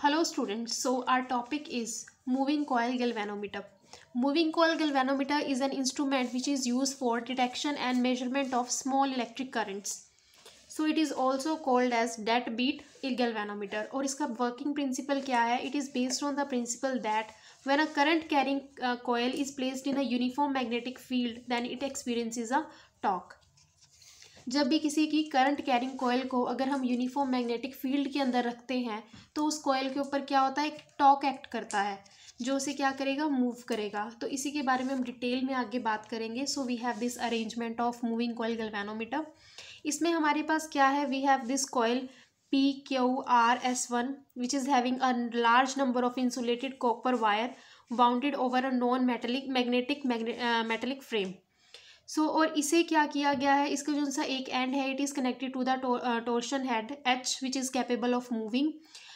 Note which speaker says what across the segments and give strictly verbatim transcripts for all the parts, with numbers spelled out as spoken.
Speaker 1: Hello students, so our topic is moving coil galvanometer. Moving coil galvanometer is an instrument which is used for detection and measurement of small electric currents. So it is also called as deadbeat galvanometer और इसका working principle क्या है? It is based on the principle that when a current carrying uh, coil is placed in a uniform magnetic field, then it experiences a torque. जब भी किसी की current carrying coil को अगर हम यूनिफॉर्म मैग्नेटिक फील्ड के अंदर रखते हैं तो उस कॉयल के ऊपर क्या होता है, एक टॉर्क एक्ट करता है जो उसे क्या करेगा, मूव करेगा. तो इसी के बारे में हम डिटेल में आगे बात करेंगे. So we have this arrangement of moving coil galvanometer. इसमें हमारे पास क्या है, we have this coil P Q R S one which is having a large number of insulated copper wire bounded over a non metallic magnetic metallic frame. So so, और इसे क्या किया गया है, इसका जो सा एक एंड है, it is connected to the torsion head H which is capable of moving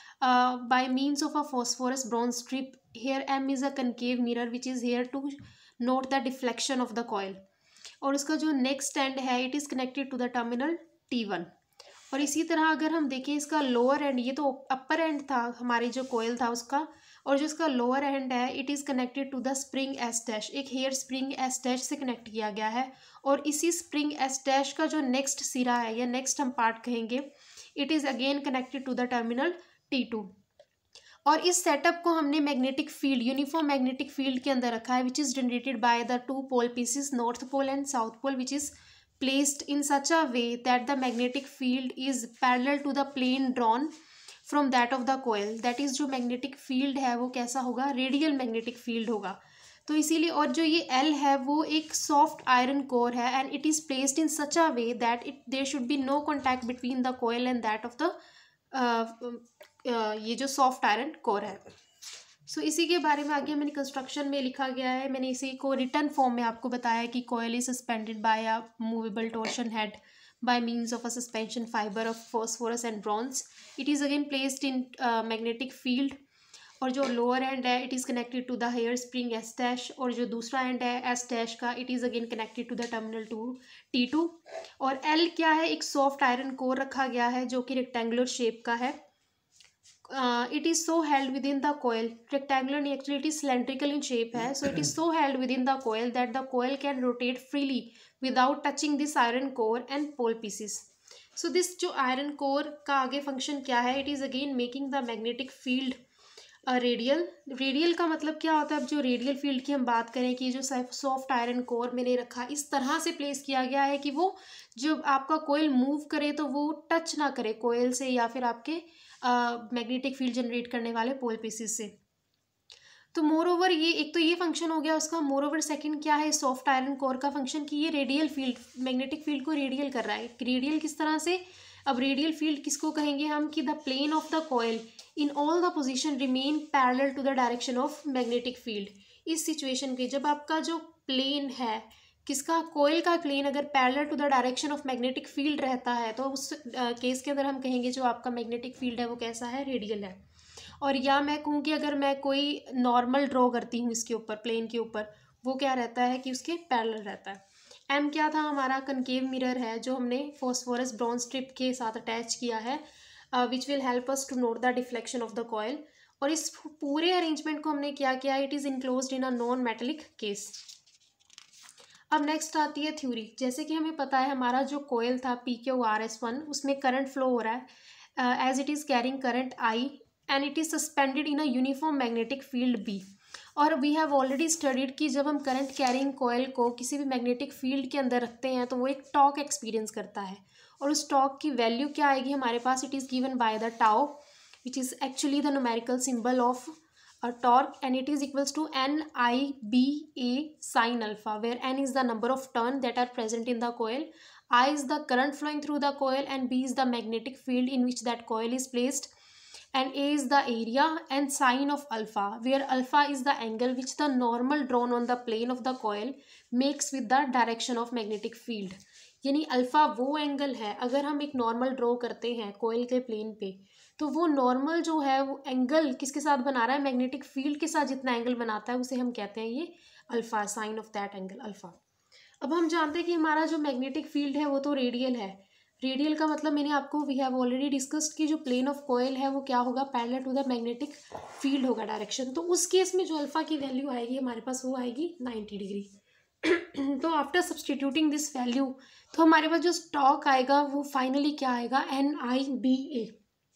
Speaker 1: by means of a phosphorus bronze strip. Here M is a concave mirror which is here to note the deflection of the coil. और उसका जो next end है, it is connected to the terminal T one. और इसी तरह अगर हम देखें इसका लोअर एंड, ये तो अपर एंड था हमारी जो कोयल था उसका, और जो इसका लोअर एंड है, it is connected to the spring S dash. एक हेयर स्प्रिंग एस डैश से कनेक्ट किया गया है. और इसी स्प्रिंग एस डैश का जो नेक्स्ट सिरा है या नेक्स्ट हम पार्ट कहेंगे, it is again connected to the terminal T two. और इस सेटअप को हमने magnetic field, uniform magnetic field के अंदर रखा है which is generated by the two pole pieces, north pole and south pole, which is placed in such a way that the magnetic field is parallel to the plane drawn from that of the coil. that is जो magnetic field है वो कैसा होगा, radial magnetic field होगा. तो इसीलिए, और जो ये L है वो एक soft iron core है and it is placed in such a way that it there should be no contact between the coil and that of the uh, uh, ये जो soft iron core है. सो so, इसी के बारे में आगे मैंने कंस्ट्रक्शन में लिखा गया है. मैंने इसी को रिटर्न फॉर्म में आपको बताया कि coil is suspended by a movable torsion head by means of a suspension fibre of phosphorus and bronze. It is again placed in magnetic field. और जो लोअर एंड है, it is connected to the hair spring S dash. और जो दूसरा end है S dash का, it is again connected to the terminal two T two. और L क्या है, एक सॉफ्ट आयरन कोर रखा गया है जो कि रेक्टेंगुलर शेप का है. Uh, it is so held within the coil, rectangular नहीं, actually it is cylindrical in shape है. So it is so held within the coil that the coil can rotate freely without touching this iron core and pole pieces. So this जो iron core का आगे function क्या है, it is again making the magnetic field a radial. radial का मतलब क्या होता है, अब जो radial field की हम बात करें कि जो soft iron core मैंने रखा इस तरह से place किया गया है कि वो जो आपका coil move करे तो वो touch ना करे coil से या फिर आपके मैग्नेटिक फील्ड जनरेट करने वाले पोल पीसेस से. तो मोर ओवर ये एक तो ये फंक्शन हो गया उसका. मोर ओवर सेकेंड क्या है, सॉफ्ट आयरन कोर का फंक्शन कि ये रेडियल फील्ड, मैग्नेटिक फील्ड को रेडियल कर रहा है. रेडियल किस तरह से, अब रेडियल फील्ड किसको कहेंगे हम, कि the plane of the coil in all the position remain parallel to the direction of magnetic field. इस सिचुएशन के जब आपका जो प्लेन है, किसका, कोयल का प्लेन अगर parallel to the direction of magnetic field रहता है तो उस केस के अंदर हम कहेंगे जो आपका मैग्नेटिक फील्ड है वो कैसा है, रेडियल है. और या मैं कहूँ कि अगर मैं कोई नॉर्मल ड्रॉ करती हूँ इसके ऊपर, प्लेन के ऊपर, वो क्या रहता है कि उसके पैरेलल रहता है. एम क्या था हमारा, कनकेव मिरर है जो हमने फॉस्फोरस ब्रॉन्ज स्ट्रिप के साथ अटैच किया है which will help us to note the deflection of the coil. और इस पूरे अरेंजमेंट को हमने क्या किया, it is enclosed in a non metallic case. अब नेक्स्ट आती है थ्योरी. जैसे कि हमें पता है हमारा जो कोयल था P Q R S one, उसमें करंट फ्लो हो रहा है as it is carrying current I and it is suspended in a uniform magnetic field B. और वी हैव ऑलरेडी स्टडीड कि जब हम करंट कैरिंग कोयल को किसी भी मैग्नेटिक फील्ड के अंदर रखते हैं तो वो एक टॉर्क एक्सपीरियंस करता है. और उस टॉर्क की वैल्यू क्या आएगी हमारे पास, it is given by the tau which is actually the numerical symbol of a torque and it is equals to N I B A sin alpha, where N is the number of turns that are present in the coil, I is the current flowing through the coil, and B is the magnetic field in which that coil is placed, and A is the area, and sin of alpha, where alpha is the angle which the normal drawn on the plane of the coil makes with the direction of magnetic field. यानी alpha वो angle है, अगर हम एक normal draw करते हैं कोयल के plane पे तो वो नॉर्मल जो है वो एंगल किसके साथ बना रहा है, मैग्नेटिक फील्ड के साथ जितना एंगल बनाता है उसे हम कहते हैं ये alpha, sine of that angle alpha. अब हम जानते हैं कि हमारा जो मैग्नेटिक फील्ड है वो तो रेडियल है. रेडियल का मतलब मैंने आपको वी हैव ऑलरेडी डिस्कस्ड कि जो प्लेन ऑफ कॉयल है वो क्या होगा, parallel to the magnetic field होगा डायरेक्शन। तो उस केस में जो अल्फा की वैल्यू आएगी हमारे पास वो आएगी नाइन्टी डिग्री। तो आफ्टर सब्सटीट्यूटिंग दिस वैल्यू तो हमारे पास जो स्टॉक आएगा वो फाइनली क्या आएगा, एन आई बी ए।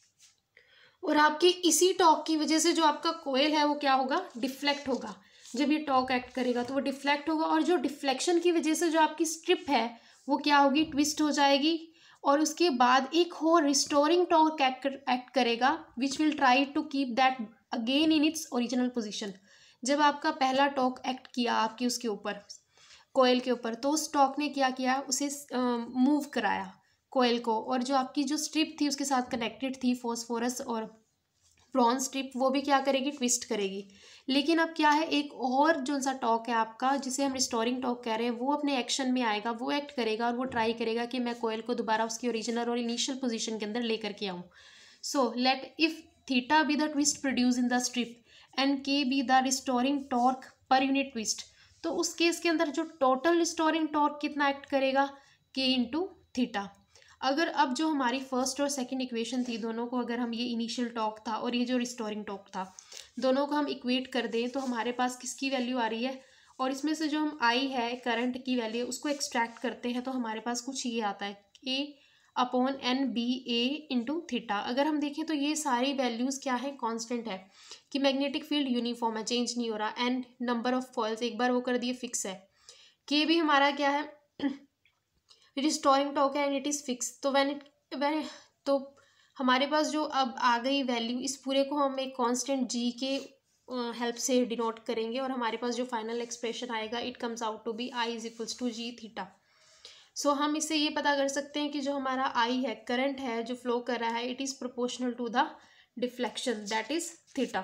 Speaker 1: और आपके इसी टॉक की वजह से जो आपका कोयल है वो क्या होगा, डिफ्लेक्ट होगा। जब ये टॉक एक्ट करेगा तो वो डिफ्लेक्ट होगा, और जो डिफ्लेक्शन की वजह से जो आपकी स्ट्रिप है वो क्या होगी, ट्विस्ट हो जाएगी। और उसके बाद एक और रिस्टोरिंग टॉर्क एक्ट करेगा which will try to keep that again in its original position. जब आपका पहला टॉर्क एक्ट किया आपकी उसके ऊपर, कोयल के ऊपर, तो उस टॉर्क ने क्या किया, उसे मूव कराया कोयल को, और जो आपकी जो स्ट्रिप थी उसके साथ कनेक्टेड थी फॉस्फोरस और ब्रॉन्ज स्ट्रिप, वो भी क्या करेगी, ट्विस्ट करेगी। लेकिन अब क्या है, एक और जो सा टॉक है आपका जिसे हम रिस्टोरिंग टॉक कह रहे हैं, वो अपने एक्शन में आएगा, वो एक्ट करेगा और वो ट्राई करेगा कि मैं कोयल को दोबारा उसकी ओरिजिनल और इनिशियल पोजीशन के अंदर लेकर के आऊँ। So let if theta be the twist produce in the strip and K be the restoring torque per unit twist, तो उस केस के अंदर जो टोटल रिस्टोरिंग टॉर्क कितना एक्ट करेगा, के इंटू थीटा। अगर अब जो हमारी फर्स्ट और सेकंड इक्वेशन थी, दोनों को अगर हम, ये इनिशियल टॉर्क था और ये जो रिस्टोरिंग टॉर्क था, दोनों को हम इक्वेट कर दें तो हमारे पास किसकी वैल्यू आ रही है, और इसमें से जो हम आई है करंट की वैल्यू उसको एक्सट्रैक्ट करते हैं तो हमारे पास कुछ ये आता है, A upon N B A into theta. अगर हम देखें तो ये सारी वैल्यूज़ क्या है, कांस्टेंट है, कि मैग्नेटिक फील्ड यूनिफॉर्म है, चेंज नहीं हो रहा। एन नंबर ऑफ कॉइल्स एक बार वो कर दिए फिक्स है। के भी हमारा क्या है, रिस्टोरिंग टॉर्क है एंड इट इज़ फिक्स। तो व्हेन इट व्हेन तो हमारे पास जो अब आ गई वैल्यू, इस पूरे को हम एक कांस्टेंट जी के हेल्प से डिनोट करेंगे, और हमारे पास जो फाइनल एक्सप्रेशन आएगा it comes out to be I is equals to G theta. So हम इससे ये पता कर सकते हैं कि जो हमारा आई है, करंट है जो फ्लो कर रहा है, it is proportional to the deflection that is theta.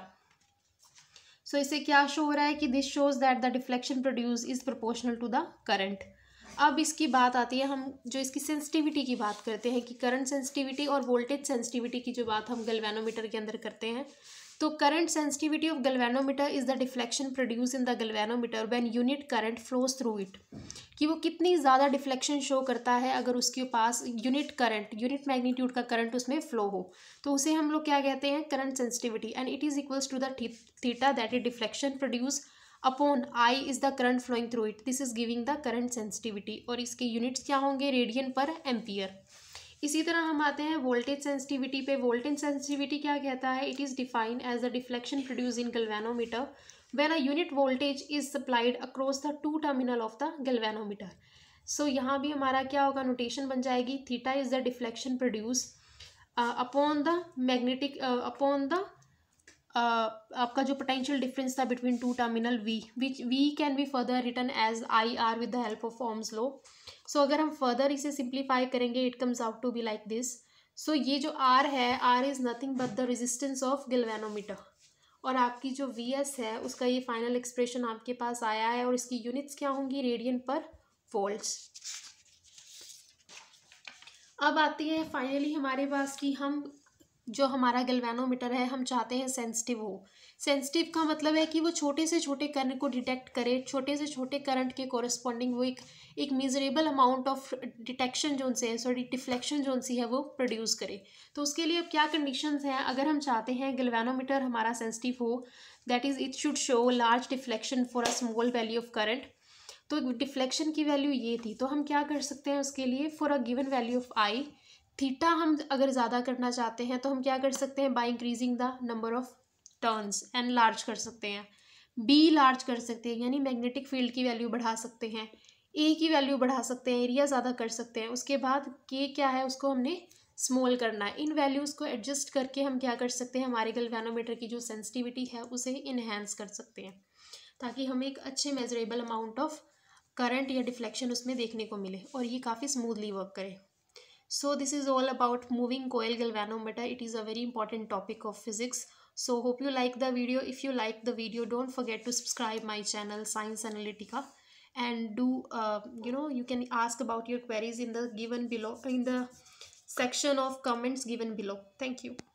Speaker 1: So इससे क्या शो हो रहा है कि this shows that the deflection produce is proportional to the current. अब इसकी बात आती है, हम जो इसकी सेंसिटिविटी की बात करते हैं कि करंट सेंसिटिविटी और वोल्टेज सेंसिटिविटी की जो बात हम गैल्वेनोमीटर के अंदर करते हैं, तो current sensitivity of galvanometer is the deflection produce in the galvanometer when unit current flows through it, कि वो कितनी ज़्यादा डिफ्लेक्शन शो करता है अगर उसके पास यूनिट करंट, यूनिट मैग्नीट्यूड का करंट उसमें फ्लो हो, तो उसे हम लोग क्या कहते हैं, current sensitivity. And it is equals to the theta that is deflection produce upon I is the current flowing through it, this is giving the current sensitivity. और इसके यूनिट्स क्या होंगे, रेडियन पर एम्पियर। इसी तरह हम आते हैं वोल्टेज सेंसिटिविटी पे। वोल्टेज सेंसिटिविटी क्या कहता है, it is defined as the deflection produce in galvanometer when a unit voltage is supplied across the two terminal of the galvanometer। so यहाँ भी हमारा क्या होगा, नोटेशन बन जाएगी, theta is the deflection produce upon the magnetic upon the आपका जो potential difference था between two terminal V, which we can be further written as I R with the help of Ohm's law. So अगर हम further इसे simplify करेंगे it comes out to be like this. So ये जो R है, R is nothing but the resistance of galvanometer, और आपकी जो वी एस है उसका ये फाइनल एक्सप्रेशन आपके पास आया है, और इसकी यूनिट्स क्या होंगी, रेडियन पर वोल्ट्स। अब आती है फाइनली हमारे पास कि हम जो हमारा गैल्वेनोमीटर है हम चाहते हैं सेंसिटिव हो। सेंसिटिव का मतलब है कि वो छोटे से छोटे करंट को डिटेक्ट करे, छोटे से छोटे करंट के कोरस्पॉन्डिंग वो एक एक मेजरेबल अमाउंट ऑफ डिटेक्शन जो उनसे है, सॉरी डिफ्लेक्शन जो उनसी है वो प्रोड्यूस करे। तो उसके लिए अब क्या कंडीशंस हैं, अगर हम चाहते हैं गैल्वेनोमीटर हमारा सेंसिटिव हो, that is it should show large deflection for a small value of current. तो डिफ्लेक्शन की वैल्यू ये थी, तो हम क्या कर सकते हैं उसके लिए, for a given value of I, theta हम अगर ज़्यादा करना चाहते हैं तो हम क्या कर सकते हैं, by increasing the number of turns, N large कर सकते हैं, बी लार्ज कर सकते हैं यानी मैग्नेटिक फील्ड की वैल्यू बढ़ा सकते हैं, ए की वैल्यू बढ़ा सकते हैं, एरिया ज़्यादा कर सकते हैं। उसके बाद के क्या है उसको हमने स्मॉल करना है। इन वैल्यूज़ को एडजस्ट करके हम क्या कर सकते हैं, हमारे गैल्वेनोमीटर की जो सेंसिटिविटी है उसे इन्हेंस कर सकते हैं, ताकि हमें एक अच्छे मेजरेबल अमाउंट ऑफ करंट या डिफ्लेक्शन उसमें देखने को मिले और ये काफ़ी स्मूथली वर्क करे। So this is all about moving coil galvanometer. It is a very important topic of physics. So hope you like the video. If you like the video, don't forget to subscribe my channel Science Analytica, and do uh, you know you can ask about your queries in the given below in the section of comments given below. Thank you.